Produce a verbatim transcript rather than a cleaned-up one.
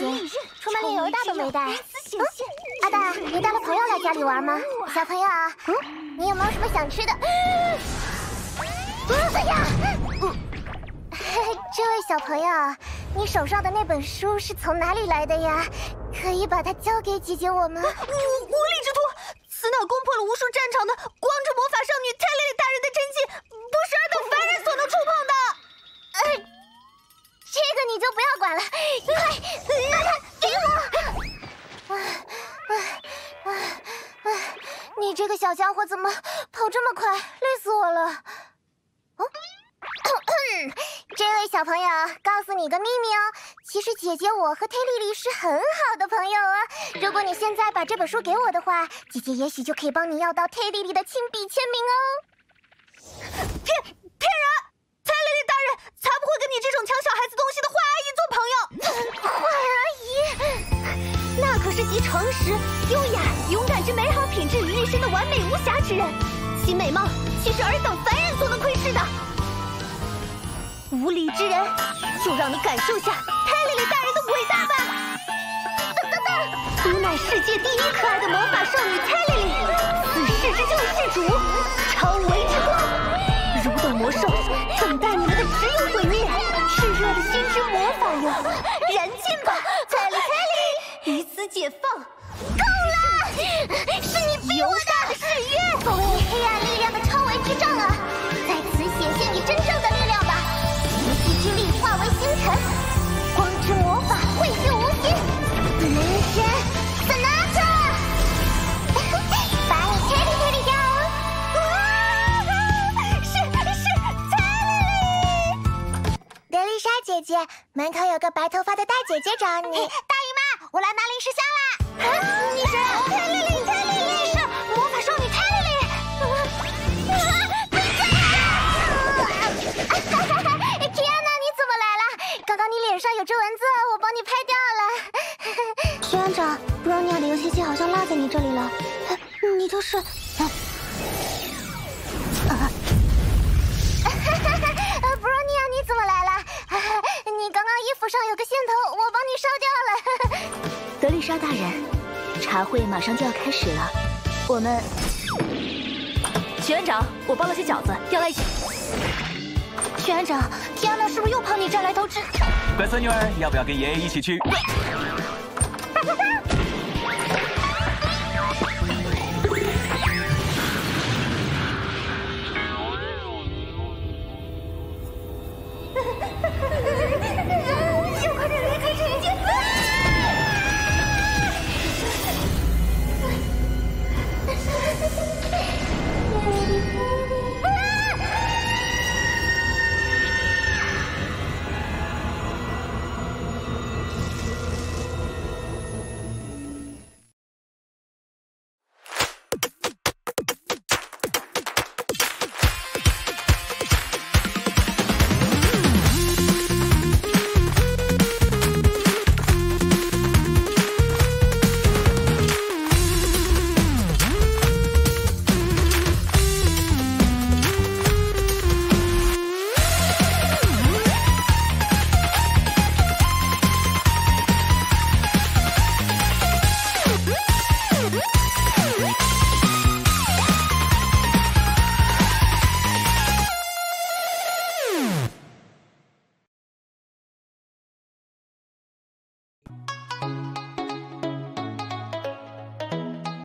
行，出门旅游大都没带。嗯，阿大，你带了朋友来家里玩吗？小朋友，嗯，你有没有什么想吃的？哎呀，嗯，这位小朋友，你手上的那本书是从哪里来的呀？可以把它交给姐姐我吗？无无力之徒，此乃攻破了无数战场的光之魔法少女泰莉莉大人的真迹，不是尔等凡人所能触碰的。 呃，这个你就不要管了，快把它给我！啊啊啊啊！你这个小家伙怎么跑这么快？累死我了！哦，这位小朋友，告诉你个秘密哦，其实姐姐我和忒莉莉是很好的朋友啊。如果你现在把这本书给我的话，姐姐也许就可以帮你要到忒莉莉的亲笔签名哦。 骗骗人！泰莉莉大人才不会跟你这种抢小孩子东西的坏阿姨做朋友。 坏阿姨， 那可是集诚实、优雅、勇敢之美好品质于一身的完美无瑕之人，其美貌岂是尔等凡人所能窥视的？无礼之人，就让你感受下泰莉莉大人的伟大吧！ 等等等， 吾乃世界第一可爱的魔法少女泰莉莉，此世之救世主，超维之光。如斗魔兽，等待你们的只有毁灭。炽热的心之魔法哟，燃尽吧，泰莉泰莉，于此解放。 够了，是你逼我的！ 誓约， 作为黑暗力量的超维之杖啊，在此显现你真正的力量吧！无极之力化为星辰，光之魔法汇聚无心，人生 Sonata， 把你推理推理掉！ 是是泰莉莉， 德丽莎姐姐，门口有个白头发的大姐姐找你。大姨妈，我来拿零食箱啦！啊，你是泰莉莉，泰莉莉是魔法少女泰莉莉。天哪，你怎么来了？刚刚你脸上有皱纹子，我帮你拍掉了。学院长，布罗尼亚的游戏机好像落在你这里了。你就是。啊布罗尼亚，你怎么来了？你刚刚衣服上有个线头，我帮你烧掉了。 德丽莎大人，茶会马上就要开始了，我们。学院长，我包了些饺子，要来一起。 学院长，提安娜是不是又跑你这儿来偷吃？ 乖孙女儿，要不要跟爷爷一起去？